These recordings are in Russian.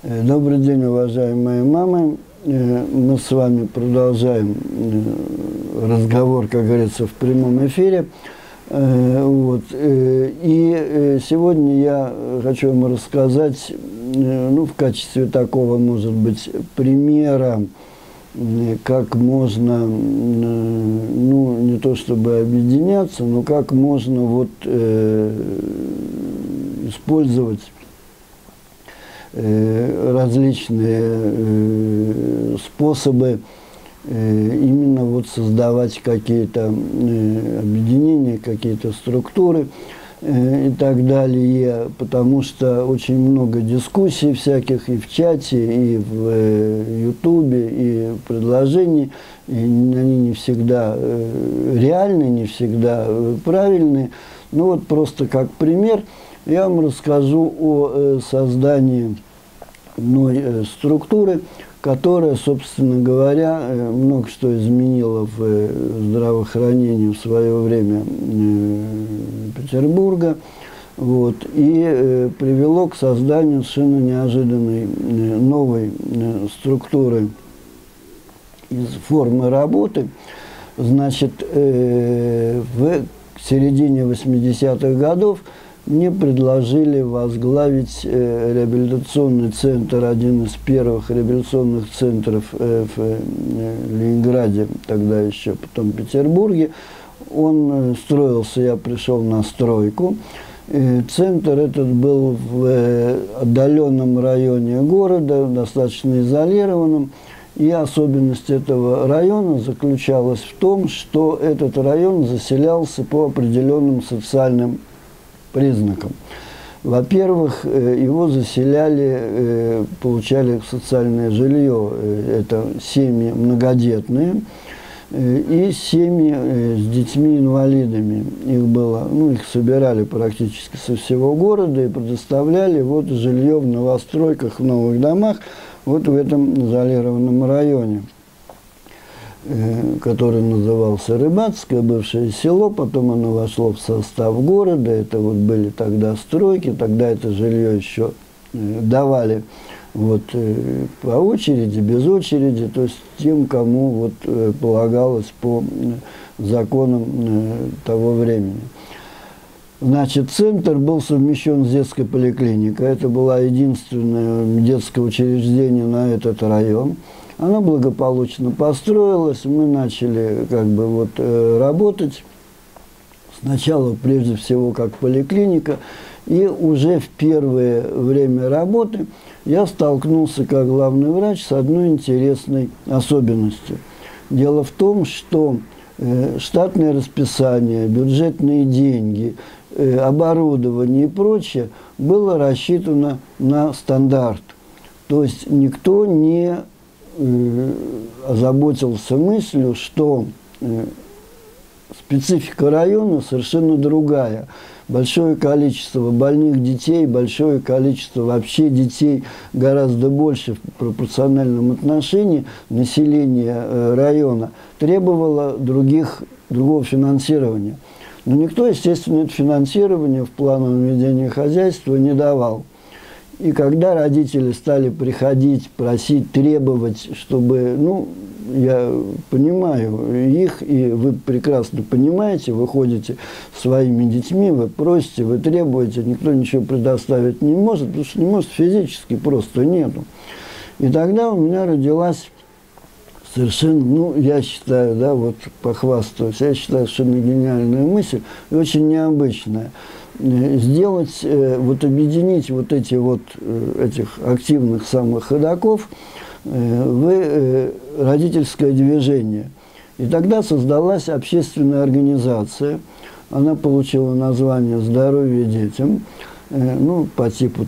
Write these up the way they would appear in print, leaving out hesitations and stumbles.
Добрый день, уважаемые мамы. Мы с вами продолжаем разговор, как говорится, в прямом эфире. И сегодня я хочу вам рассказать, в качестве такого, может быть, примера, как можно, не то чтобы объединяться, но как можно использовать различные способы именно создавать какие-то объединения, какие-то структуры и так далее, потому что очень много дискуссий всяких и в чате, и в Ютубе, и предложений, и они не всегда реальны, не всегда правильные. Просто как пример я вам расскажу о создании одной структуры, которая, собственно говоря, много что изменила в здравоохранении в свое время Петербурга, и привело к созданию совершенно неожиданной новой структуры из формы работы. Значит, в середине 80-х годов мне предложили возглавить реабилитационный центр, один из первых реабилитационных центров в Ленинграде, тогда еще, потом в Петербурге. Он строился, я пришел на стройку. Центр этот был в отдаленном районе города, достаточно изолированном. И особенность этого района заключалась в том, что этот район заселялся по определенным социальным признакам. Во-первых, его заселяли, получали социальное жилье, это семьи многодетные и семьи с детьми-инвалидами. Их было, их собирали практически со всего города и предоставляли жилье в новостройках, в новых домах, в этом изолированном районе, который назывался Рыбацкое, бывшее село, потом оно вошло в состав города, это были тогда стройки, тогда это жилье еще давали по очереди, без очереди, то есть тем, кому полагалось по законам того времени. Значит, центр был совмещен с детской поликлиникой, это было единственное детское учреждение на этот район. Она благополучно построилась, мы начали работать. Сначала, прежде всего, как поликлиника, и уже в первое время работы я столкнулся, как главный врач, с одной интересной особенностью. Дело в том, что штатное расписание, бюджетные деньги, оборудование и прочее было рассчитано на стандарт. То есть никто не озаботился мыслью, что специфика района совершенно другая. Большое количество больных детей, большое количество вообще детей, гораздо больше в пропорциональном отношении населения района требовало другого финансирования. Но никто, естественно, это финансирование в плановом ведении хозяйства не давал. И когда родители стали приходить, просить, требовать, чтобы, я понимаю их, и вы прекрасно понимаете, вы ходите своими детьми, вы просите, вы требуете, никто ничего предоставить не может, потому что не может физически, просто нету. И тогда у меня родилась совершенно, я считаю, похвастаюсь, я считаю, совершенно гениальная мысль и очень необычная. Сделать, объединить этих активных самых ходоков в родительское движение. И тогда создалась общественная организация, она получила название «Здоровье детям», по типу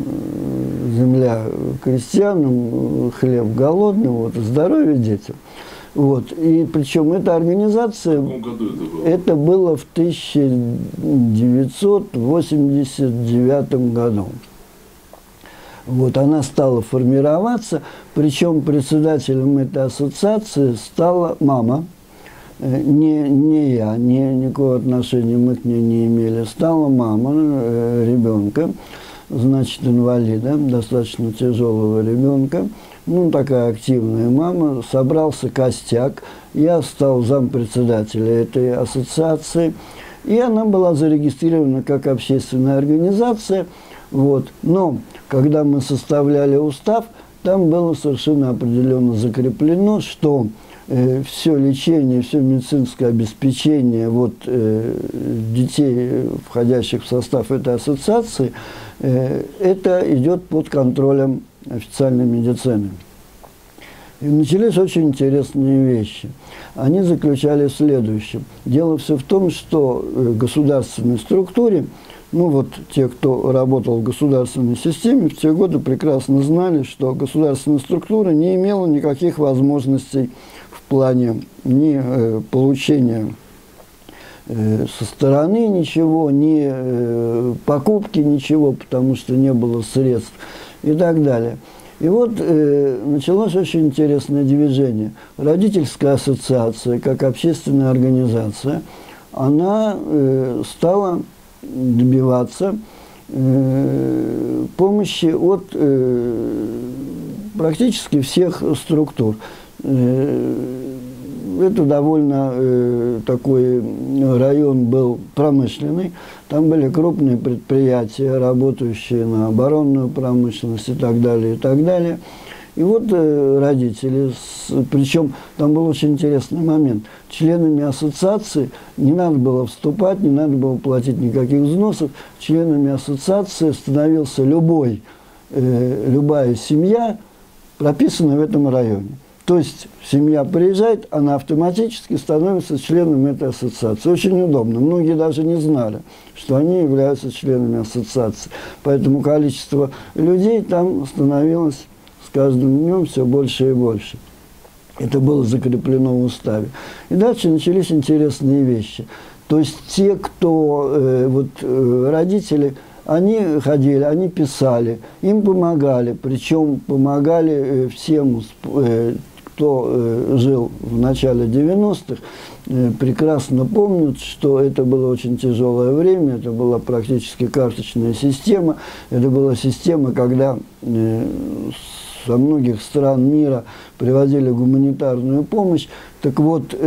земля крестьянам, хлеб голодным, здоровье детям. И причем эта организация, в каком году это было в 1989 году. Она стала формироваться, причем председателем этой ассоциации стала мама, не я, никакого отношения мы к ней не имели, стала мама ребенка. значит, инвалида, достаточно тяжелого ребенка. Ну, такая активная мама, собрался костяк, я стал зампредседателя этой ассоциации, и она была зарегистрирована как общественная организация. Вот. Но когда мы составляли устав, там было совершенно определенно закреплено, что все лечение, все медицинское обеспечение детей, входящих в состав этой ассоциации, это идет под контролем официальной медицины. И начались очень интересные вещи. Они заключались в следующем. Дело все в том, что в государственной структуре, те, кто работал в государственной системе, в те годы прекрасно знали, что государственная структура не имела никаких возможностей в плане ни получения со стороны ничего, ни покупки ничего, потому что не было средств и так далее. И началось очень интересное движение. Родительская ассоциация, как общественная организация, она стала добиваться помощи от практически всех структур. Это довольно такой район был промышленный. Там были крупные предприятия, работающие на оборонную промышленность и так далее, и так далее. И родители, причем там был очень интересный момент. Членами ассоциации не надо было вступать, не надо было платить никаких взносов. Членами ассоциации становился любая семья, прописанная в этом районе. То есть семья приезжает, она автоматически становится членом этой ассоциации. Очень удобно. Многие даже не знали, что они являются членами ассоциации. Поэтому количество людей там становилось с каждым днем все больше и больше. Это было закреплено в уставе. И дальше начались интересные вещи. То есть те, кто, родители, они ходили, они писали, им помогали. Причем помогали всем, кто жил в начале 90-х, прекрасно помнят, что это было очень тяжелое время, это была практически карточная система, это была система, когда со многих стран мира привозили гуманитарную помощь. Так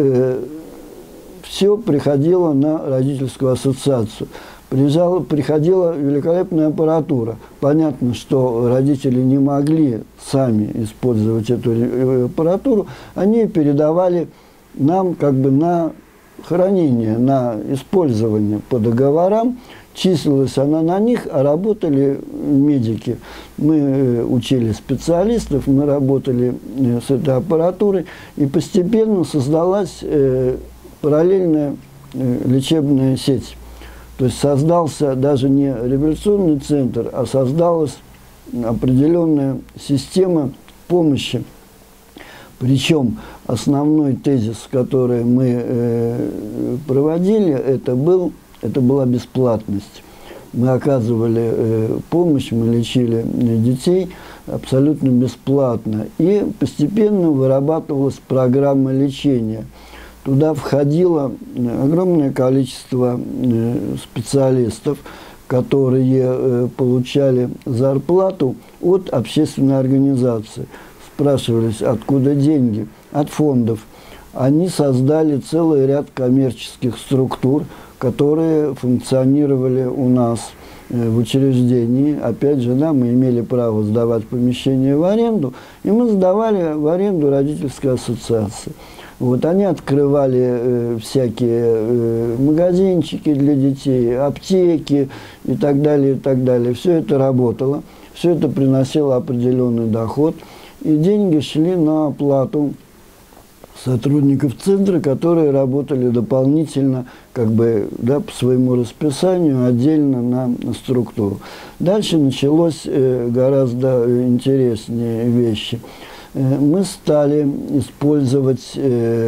все приходило на родительскую ассоциацию. Приходила великолепная аппаратура. Понятно, что родители не могли сами использовать эту аппаратуру. Они передавали нам на хранение, на использование по договорам. Числилась она на них, а работали медики. Мы учили специалистов, мы работали с этой аппаратурой. И постепенно создалась параллельная лечебная сеть. То есть создался даже не революционный центр, а создалась определенная система помощи. Причем основной тезис, который мы проводили, это была бесплатность. Мы оказывали помощь, мы лечили детей абсолютно бесплатно. И постепенно вырабатывалась программа лечения. Туда входило огромное количество специалистов, которые получали зарплату от общественной организации. Спрашивались, откуда деньги? От фондов. Они создали целый ряд коммерческих структур, которые функционировали у нас в учреждении. Опять же, мы имели право сдавать помещение в аренду, и мы сдавали в аренду родительской ассоциации. Они открывали всякие магазинчики для детей, аптеки и так далее, и так далее. Все это работало, все это приносило определенный доход, и деньги шли на оплату сотрудников центра, которые работали дополнительно, по своему расписанию, отдельно на структуру. Дальше началось гораздо интереснее вещи. Мы стали использовать,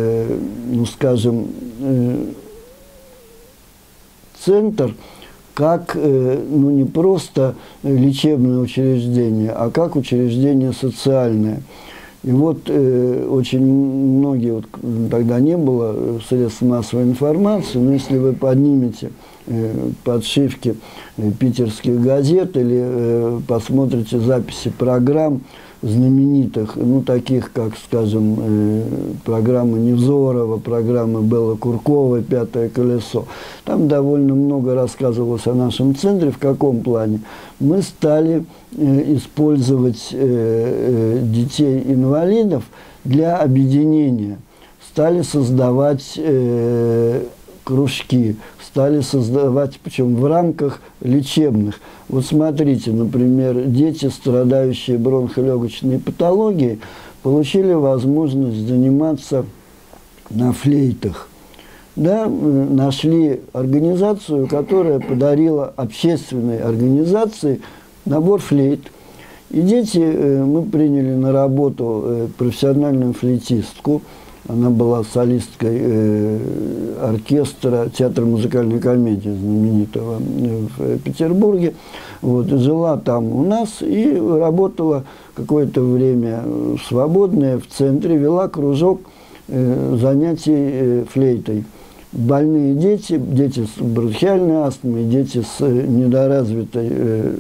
центр как не просто лечебное учреждение, а как учреждение социальное. И очень многие, тогда не было средств массовой информации, но если вы поднимете подшивки питерских газет или посмотрите записи программ знаменитых, ну, таких, как, скажем, программа Невзорова, программа Беллы Курковой «Пятое колесо». Там довольно много рассказывалось о нашем центре. В каком плане? Мы стали использовать детей-инвалидов для объединения. Стали создавать кружки, стали создавать, причем в рамках лечебных. Вот смотрите, например, дети, страдающие бронхолегочной патологией, получили возможность заниматься на флейтах. Да, нашли организацию, которая подарила общественной организации набор флейт. И дети, мы приняли на работу профессиональную флейтистку. Она была солисткой оркестра театра музыкальной комедии знаменитого в Петербурге. Вот, и жила там у нас и работала какое-то время свободное в центре, вела кружок занятий флейтой. Больные дети, дети с бронхиальной астмой, дети с недоразвитой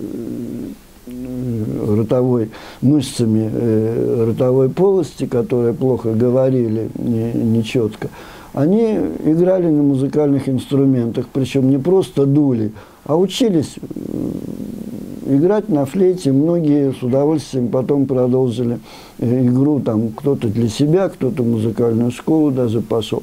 ротовой мышцами ротовой полости, которые плохо говорили, нечетко, они играли на музыкальных инструментах, причем не просто дули, а учились играть на флейте. Многие с удовольствием потом продолжили игру, там кто-то для себя, кто-то в музыкальную школу даже пошел.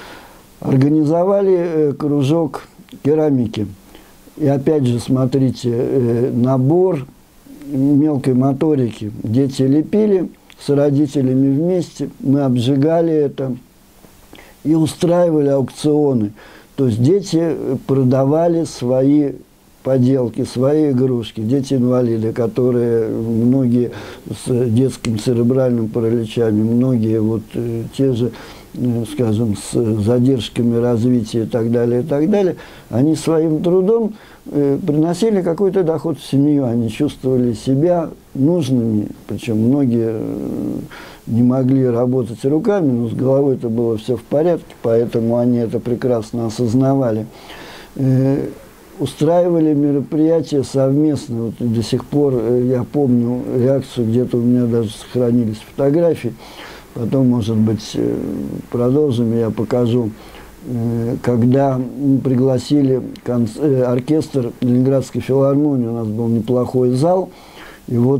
Организовали кружок керамики. И опять же, смотрите, набор мелкой моторики. Дети лепили с родителями вместе, мы обжигали это и устраивали аукционы. То есть дети продавали свои поделки, свои игрушки. Дети-инвалиды, которые многие с детским церебральным параличами, многие вот те же, скажем, с задержками развития и так далее, они своим трудом приносили какой-то доход в семью, они чувствовали себя нужными, причем многие не могли работать руками, но с головой это было все в порядке, поэтому они это прекрасно осознавали. Устраивали мероприятия совместно. Вот до сих пор я помню реакцию, где-то у меня даже сохранились фотографии. Потом, может быть, продолжим, я покажу. Когда пригласили оркестр Ленинградской филармонии, у нас был неплохой зал, и вот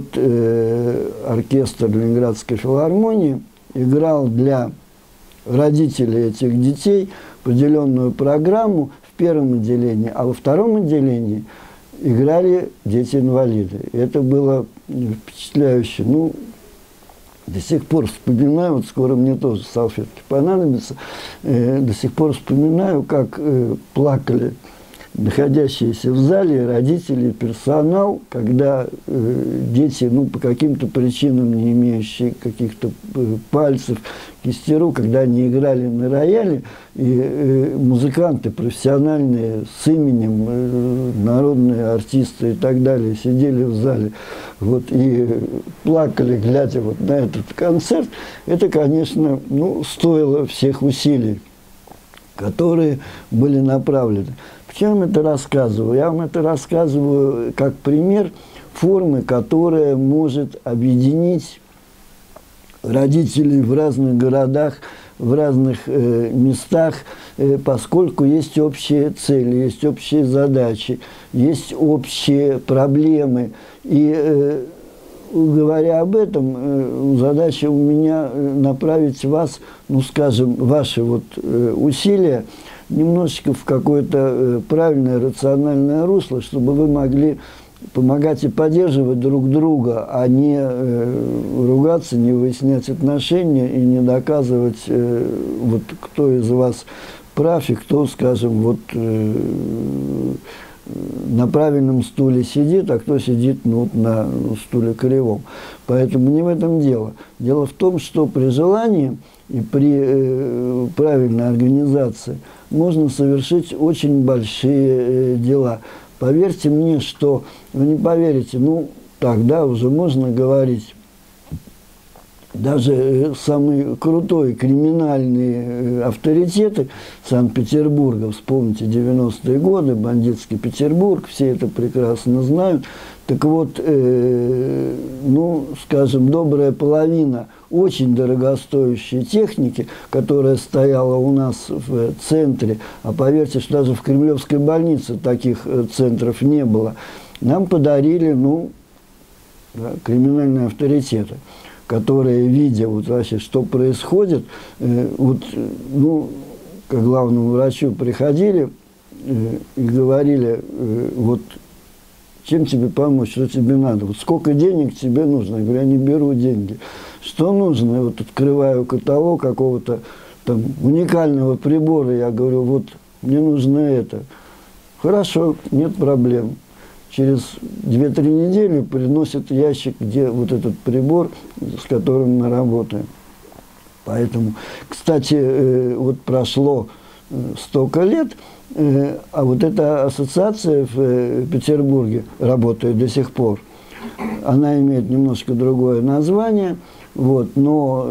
оркестр Ленинградской филармонии играл для родителей этих детей определенную программу в первом отделении, а во втором отделении играли дети-инвалиды. Это было впечатляюще. Ну, до сих пор вспоминаю, вот скоро мне тоже салфетки понадобятся, до сих пор вспоминаю, как плакали находящиеся в зале родители, персонал, когда дети, ну, по каким-то причинам, не имеющие каких-то пальцев, кисти рук, когда они играли на рояле, и музыканты профессиональные с именем, народные артисты и так далее сидели в зале, вот, и плакали, глядя вот на этот концерт, это, конечно, ну, стоило всех усилий, которые были направлены. Почему я вам это рассказываю? Я вам это рассказываю как пример формы, которая может объединить родителей в разных городах, в разных местах, поскольку есть общие цели, есть общие задачи, есть общие проблемы. И говоря об этом, задача у меня направить вас, ну, скажем, ваши вот усилия немножечко в какое-то правильное, рациональное русло, чтобы вы могли помогать и поддерживать друг друга, а не ругаться, не выяснять отношения и не доказывать, вот, кто из вас прав и кто, скажем, вот, на правильном стуле сидит, а кто сидит, ну, на стуле кривом. Поэтому не в этом дело. Дело в том, что при желании и при правильной организации можно совершить очень большие дела. Поверьте мне, что вы не поверите, ну, тогда уже можно говорить даже самые крутые криминальные авторитеты Санкт-Петербурга, вспомните 90-е годы, бандитский Петербург, все это прекрасно знают. Так вот, ну, скажем, добрая половина очень дорогостоящей техники, которая стояла у нас в центре, а поверьте, что даже в Кремлевской больнице таких центров не было, нам подарили, ну, да, криминальные авторитеты, которые, видя вот вообще, что происходит, вот, ну, к главному врачу приходили и говорили, вот, чем тебе помочь, что тебе надо, вот сколько денег тебе нужно. Я говорю, я не беру деньги. Что нужно? Я вот открываю каталог какого-то там уникального прибора, я говорю, вот мне нужно это. Хорошо, нет проблем. Через 2-3 недели приносят ящик, где вот этот прибор, с которым мы работаем. Поэтому, кстати, вот прошло столько лет, а вот эта ассоциация в Петербурге работает до сих пор. Она имеет немножко другое название, вот, но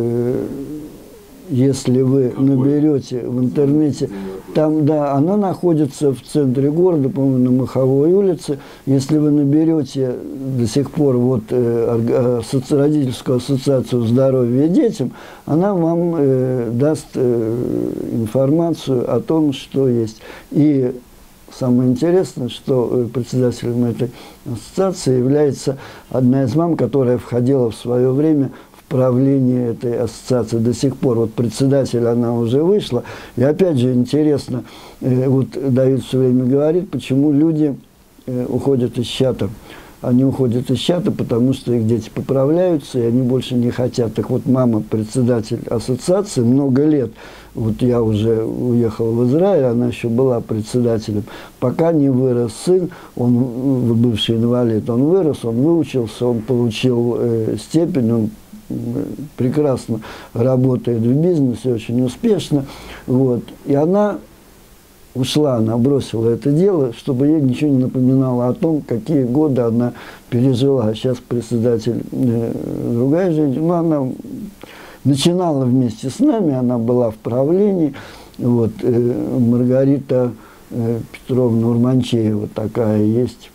если вы наберете в интернете, там, да, она находится в центре города, по-моему, на Маховой улице. Если вы наберете до сих пор вот, родительскую ассоциацию здоровья детям, она вам даст информацию о том, что есть. И самое интересное, что председателем этой ассоциации является одна из мам, которая входила в свое время в правление этой ассоциации до сих пор. Вот председатель, она уже вышла. И опять же интересно, вот Давид все время говорит, почему люди уходят из чата. Они уходят из чата, потому что их дети поправляются, и они больше не хотят. Так вот, мама, председатель ассоциации, много лет, вот я уже уехал в Израиль, она еще была председателем, пока не вырос сын, он бывший инвалид, он вырос, он выучился, он получил степень, он прекрасно работает в бизнесе, очень успешно, вот, и она ушла, она бросила это дело, чтобы ей ничего не напоминало о том, какие годы она пережила. Сейчас председатель другая женщина, но она начинала вместе с нами, она была в правлении. Вот, Маргарита Петровна Урманчеева такая есть.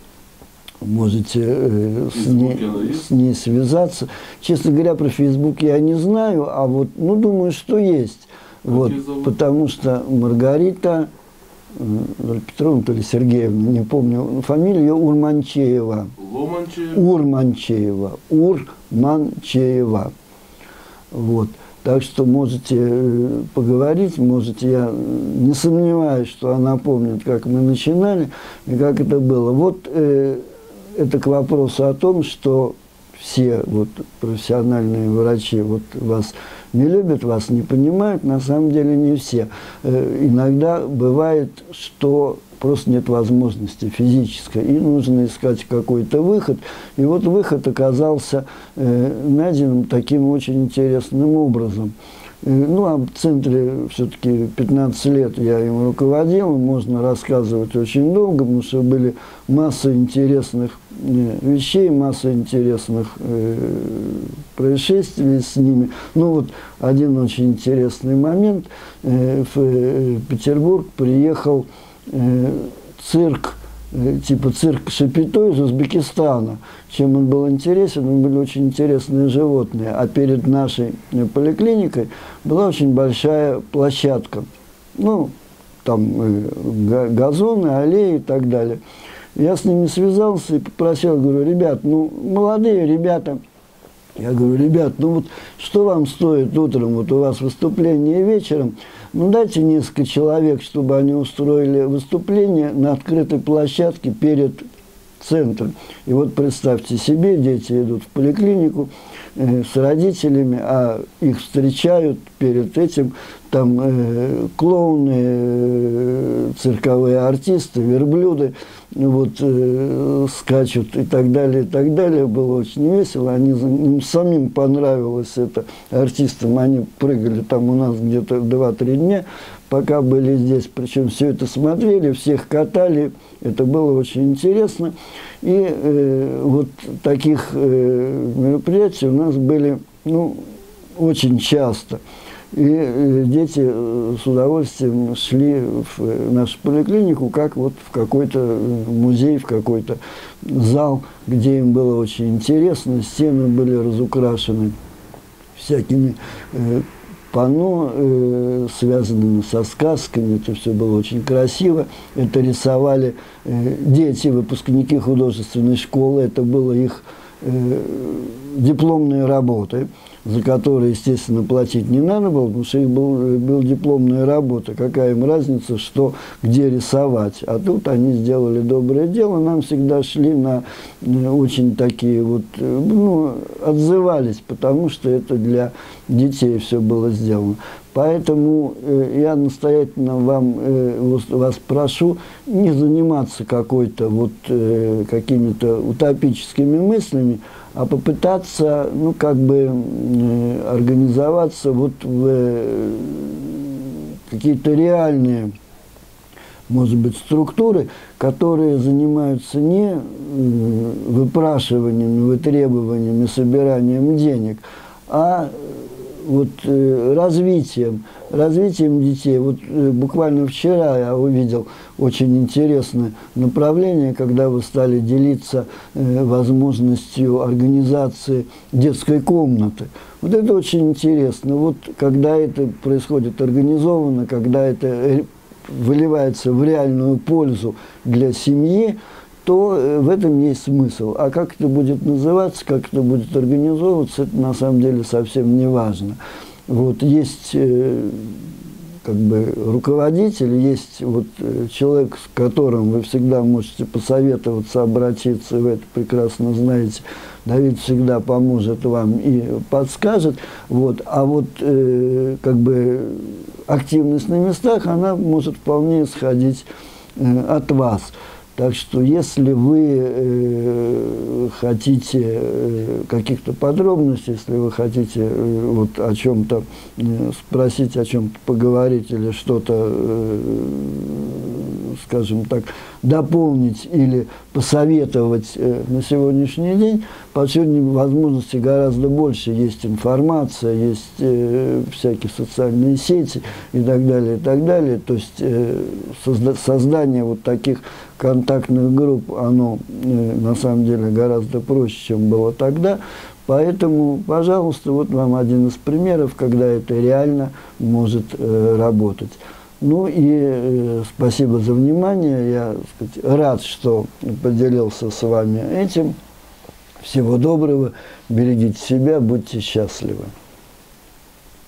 Можете с ней связаться. Честно говоря, про Facebook я не знаю, а вот, ну, думаю, что есть. Вот, потому что Маргарита Петровна, то ли Сергеевна, не помню, фамилия ее Урманчеева. Урманчеева. Урманчеева. Вот. Так что можете поговорить, можете, я не сомневаюсь, что она помнит, как мы начинали и как это было. Вот это к вопросу о том, что все вот профессиональные врачи вот вас не любят, вас не понимают, на самом деле не все. Иногда бывает, что просто нет возможности физической, и нужно искать какой-то выход. И вот выход оказался найденным таким очень интересным образом. Ну, а в центре все-таки 15 лет я им руководил, можно рассказывать очень долго, потому что были масса интересных вещей, масса интересных происшествий с ними. Ну, вот один очень интересный момент. В Петербург приехал цирк, типа цирк Шапито из Узбекистана. Чем он был интересен? Он были очень интересные животные. А перед нашей поликлиникой была очень большая площадка. Ну, там газоны, аллеи и так далее. Я с ними связался и попросил, говорю, ребят, ну, молодые ребята, я говорю, ребят, ну вот что вам стоит утром, вот у вас выступление вечером, ну дайте несколько человек, чтобы они устроили выступление на открытой площадке перед центром. И вот представьте себе, дети идут в поликлинику с родителями, а их встречают перед этим там клоуны, цирковые артисты, верблюды, вот, скачут и так далее, и так далее. Было очень весело. Им самим понравилось это артистам. Они прыгали там у нас где-то 2-3 дня, пока были здесь. Причем все это смотрели, всех катали. Это было очень интересно. И вот таких мероприятий у нас были ну, очень часто. И дети с удовольствием шли в нашу поликлинику, как вот в какой-то музей, в какой-то зал, где им было очень интересно. Стены были разукрашены всякими панно, связанными со сказками. Это все было очень красиво. Это рисовали дети, выпускники художественной школы. Это было их дипломные работы, за которые, естественно, платить не надо было, потому что их был дипломная работа. Какая им разница, что, где рисовать. А тут они сделали доброе дело, нам всегда шли на очень такие вот, ну, отзывались, потому что это для детей все было сделано. Поэтому я настоятельно вас прошу не заниматься какой-то вот какими-то утопическими мыслями, а попытаться, ну, как бы организоваться вот в какие-то реальные, может быть, структуры, которые занимаются не выпрашиванием, вытребованием и собиранием денег, а вот развитием детей. Вот буквально вчера я увидел очень интересное направление, когда вы стали делиться возможностью организации детской комнаты. Вот это очень интересно. Вот когда это происходит организованно, когда это выливается в реальную пользу для семьи, то в этом есть смысл. А как это будет называться, как это будет организовываться, это на самом деле совсем не важно. Вот есть как бы руководитель, есть вот человек, с которым вы всегда можете посоветоваться, обратиться, вы это прекрасно знаете. Давид всегда поможет вам и подскажет. Вот. А вот как бы активность на местах, она может вполне исходить от вас. Так что, если вы хотите каких-то подробностей, если вы хотите вот о чем-то спросить, о чем-то поговорить или что-то, скажем так, дополнить или посоветовать на сегодняшний день, по сегодня возможностей гораздо больше. Есть информация, есть всякие социальные сети и так далее, и так далее. То есть создание вот таких контактных групп, оно на самом деле гораздо проще, чем было тогда. Поэтому, пожалуйста, вот вам один из примеров, когда это реально может работать. Ну и спасибо за внимание. Я, так сказать, рад, что поделился с вами этим. Всего доброго, берегите себя, будьте счастливы.